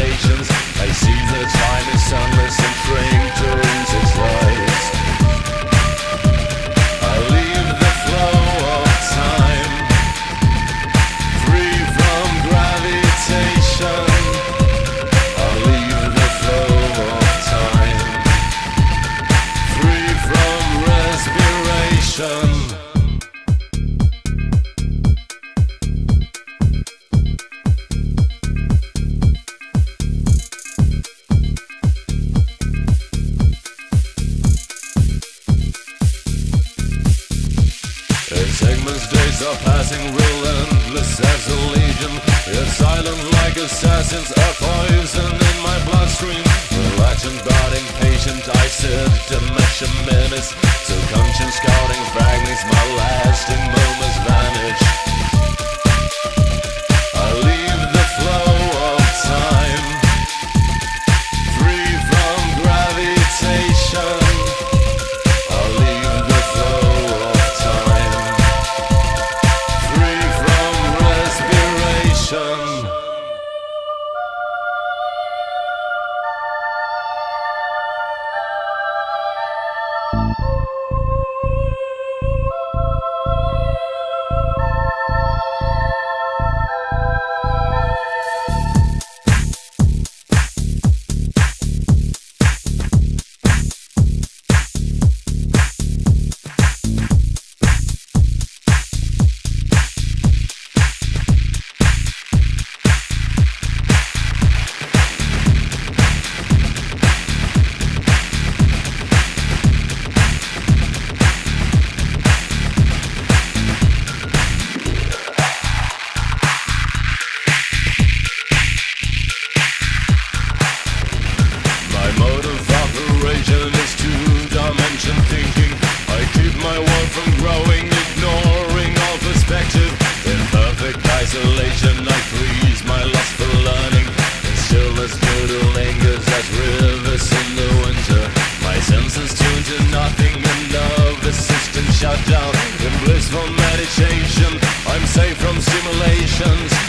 sensations. I see the time is sunless and trained to lose its light. I leave the flow of time, free from gravitation. I leave the flow of time, free from respiration. Segments, days are passing, relentless as a legion. Yet silent like assassins, a poison in my bloodstream. Reluctant but impatient, I sit to measure minutes. So conscience scouting fragments, my lasting moments vanish. I leave the flow of time, free from gravitation. I leave the flow of time, free from respiration. Is two-dimension thinking. I keep my world from growing, ignoring all perspective. In perfect isolation, I freeze my lust for learning. In stillness, beauty lingers as rivers in the winter. My senses tune to nothing, and nervous system shut down. In blissful meditation, I'm safe from stimulations.